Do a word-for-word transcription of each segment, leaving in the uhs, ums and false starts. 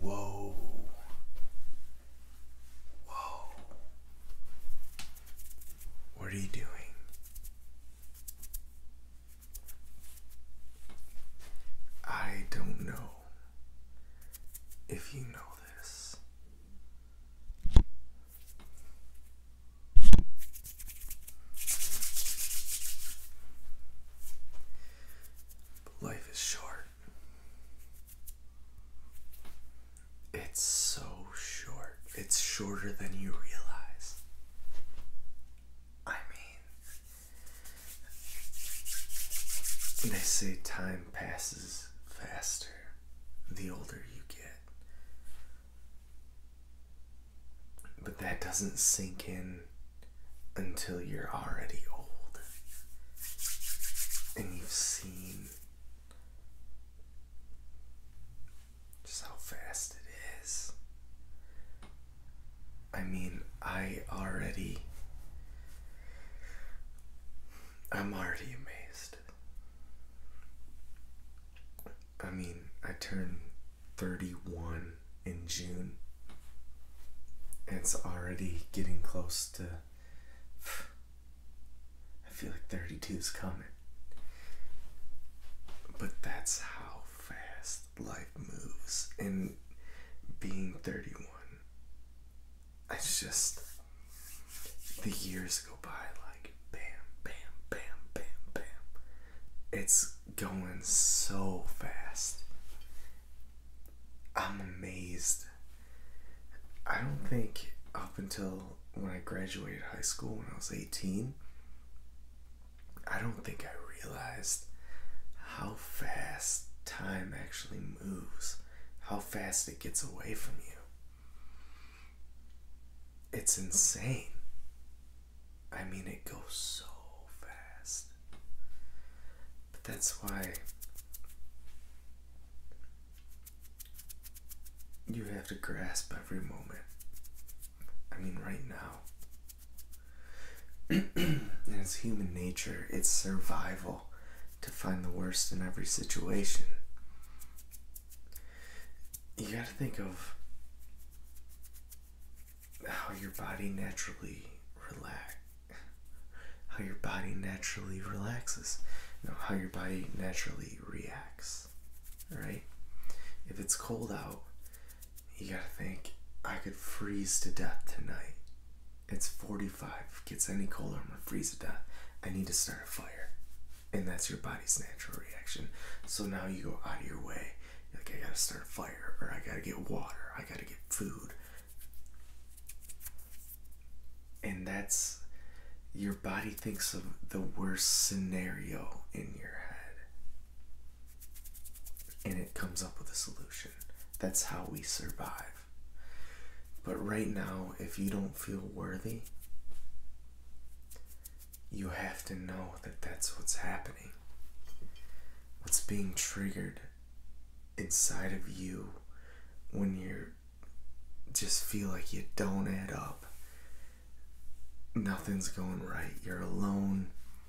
Whoa. Whoa. What are you doing? I don't know if you know this. But life is short. It's so short. It's shorter than you realize. I mean, they say time passes faster the older you get. But that doesn't sink in until you're already old. And you've seen just how fast it is. I mean, I already, I'm already amazed. I mean, I turned thirty-one in June, and it's already getting close to, I feel like thirty-two is coming. But that's how fast life moves. And being thirty-one, it's just, the years go by like bam, bam, bam, bam, bam. It's going so fast. I'm amazed. I don't think up until when I graduated high school when I was eighteen, I don't think I realized how fast time actually moves, how fast it gets away from you. It's insane. I mean, it goes so fast. But that's why you have to grasp every moment. I mean, right now. And it's human nature, it's survival to find the worst in every situation. You gotta think of how your body naturally relax, how your body naturally relaxes, no, how your body naturally reacts, right? If it's cold out, you gotta think, I could freeze to death tonight. It's forty-five, gets any colder, I'm gonna freeze to death. I need to start a fire. And that's your body's natural reaction. So now you go out of your way. You're like, I gotta start a fire, or I gotta get water, I gotta get food. And that's, your body thinks of the worst scenario in your head. And it comes up with a solution. That's how we survive. But right now, if you don't feel worthy, you have to know that that's what's happening. What's being triggered inside of you when you just feel like you don't add up. Nothing's going right. You're alone.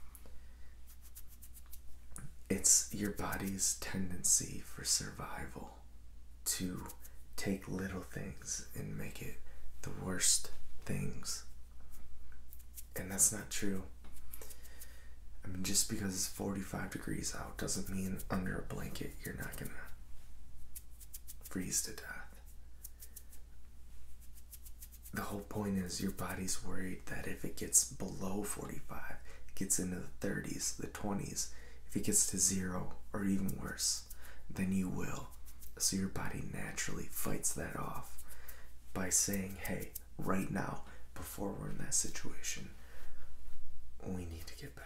It's your body's tendency for survival to take little things and make it the worst things. And that's not true. I mean, just because it's forty-five degrees out doesn't mean under a blanket you're not gonna freeze to death. The whole point is your body's worried that if it gets below forty-five, it gets into the thirties, the twenties, if it gets to zero or even worse, then you will. So your body naturally fights that off by saying, hey, right now, before we're in that situation, we need to get better.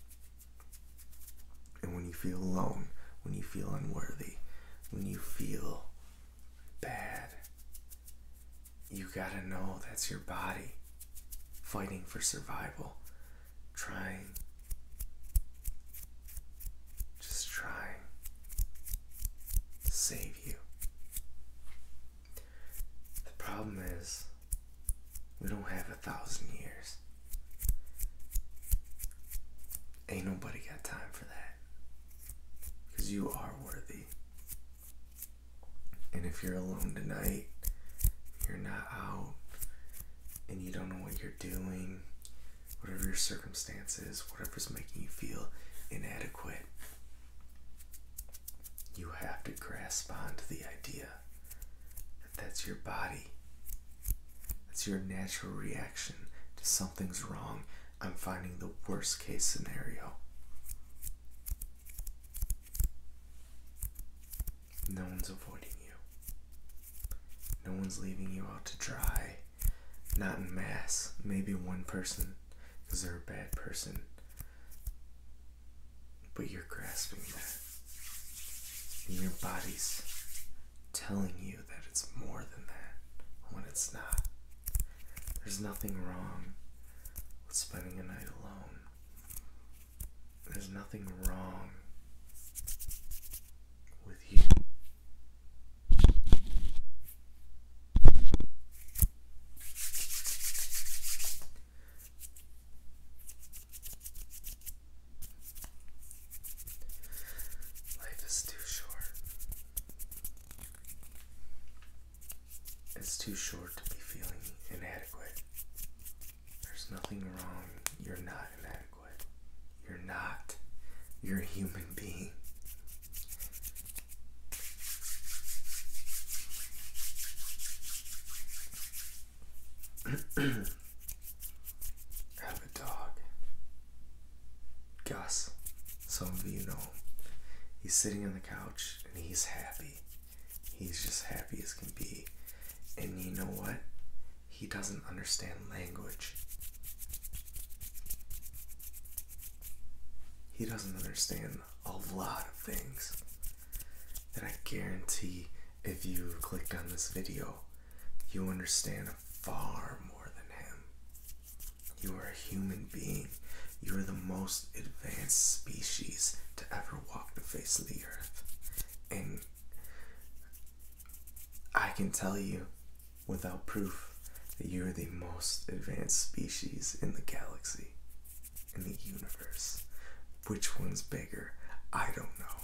And when you feel alone, when you feel unworthy, when you feel bad, you gotta know that's your body fighting for survival, trying, just trying to save you. The problem is, we don't have a thousand years. Ain't nobody got time for that. Because you are worthy. And And if you're alone tonight, you're not out, and you don't know what you're doing, whatever your circumstances, whatever's making you feel inadequate, you have to grasp onto the idea that that's your body. That's your natural reaction to something's wrong. I'm finding the worst case scenario. No one's avoiding you. No one's leaving you out to dry. Not en masse. Maybe one person, because they're a bad person. But you're grasping that. And your body's telling you that it's more than that when it's not. There's nothing wrong with spending a night alone. There's nothing wrong with you. Life is too short. It's too short to be feeling inadequate. There's nothing wrong. You're not inadequate. You're not. You're a human being. I have a dog. Gus. Some of you know him. He's sitting on the couch and he's happy. He's just happy as can be. And you know what? He doesn't understand language. He doesn't understand a lot of things that I guarantee if you clicked on this video, you understand far more than him. You are a human being. You are the most advanced species to ever walk the face of the earth. And I can tell you without proof that you are the most advanced species in the galaxy, in the universe. Which one's bigger? I don't know.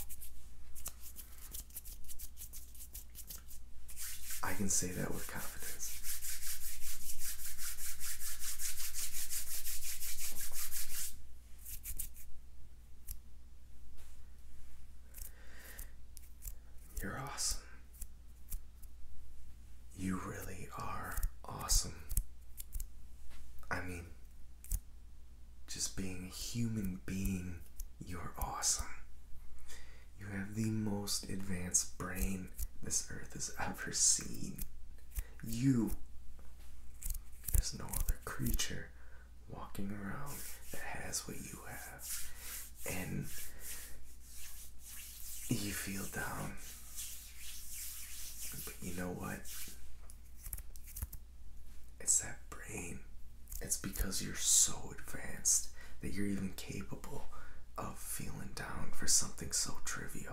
I can say that with confidence. You're awesome. You really are awesome. I mean, just being a human being, you're awesome. You have the most advanced brain this earth has ever seen. You. There's no other creature walking around that has what you have. And you feel down. But you know what? It's that brain. It's because you're so advanced that you're even capable of feeling down for something so trivial.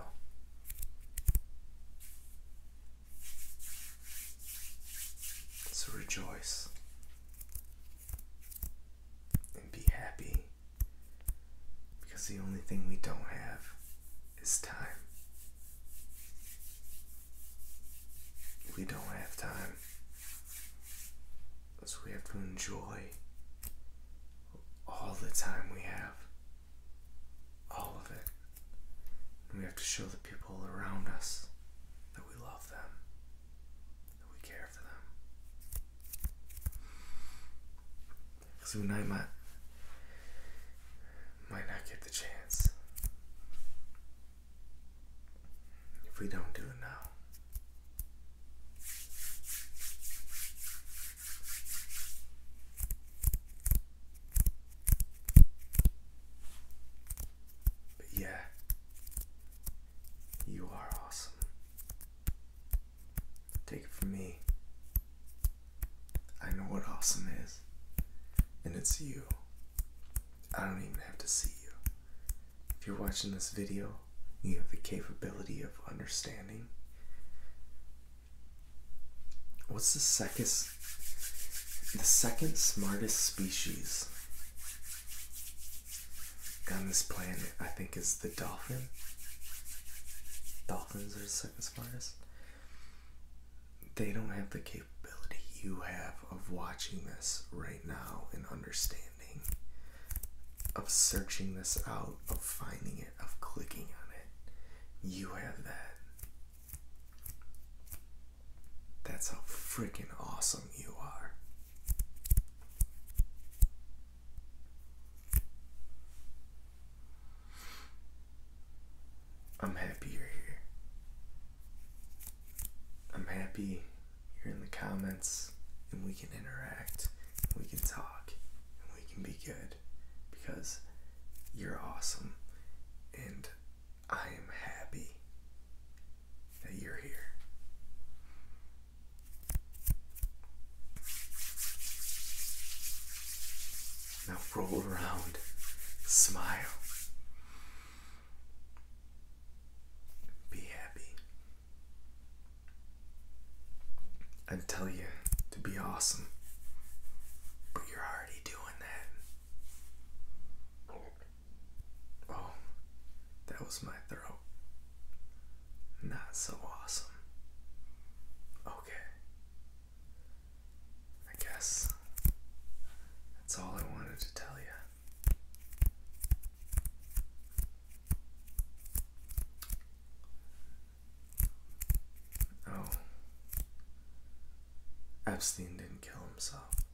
So rejoice and be happy, because the only thing we don't have is time. We don't have time, so we have to enjoy all the time we have. All of it. And we have to show the people around us that we love them, that we care for them. Because we might, might, might not get the chance if we don't do it now. Yeah, you are awesome. Take it from me. I know what awesome is, and it's you. I don't even have to see you. If you're watching this video, you have the capability of understanding. What's the second, the second smartest species on this planet, I think, is the dolphin. Dolphins are the second smartest. they don't have the capability you have of watching this right now and understanding, of searching this out, of finding it, of clicking on it. You have that. That's how freaking awesome you are. I'm happy you're here. I'm happy you're in the comments and we can interact, and we can talk, and we can be good, because you're awesome and I am happy that you're here. Now roll around, smile, be happy. I'd tell you to be awesome, but you're already doing that. Oh, that was my throat. Not so awesome. Okay. I guess that's all I wanted to tell you. Oh. Epstein didn't kill himself.